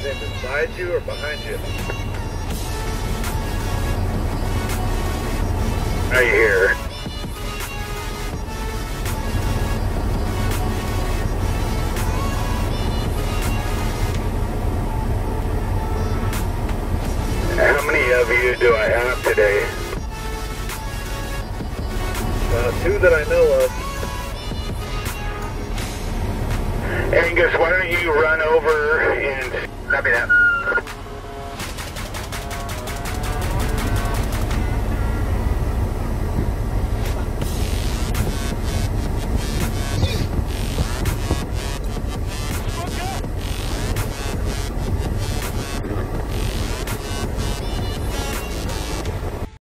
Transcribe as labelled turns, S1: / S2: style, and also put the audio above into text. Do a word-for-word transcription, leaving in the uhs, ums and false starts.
S1: Is it beside you or behind you? Right here. How many of you do I have today? Uh, two that I know of. Angus, why don't you run over and copy that?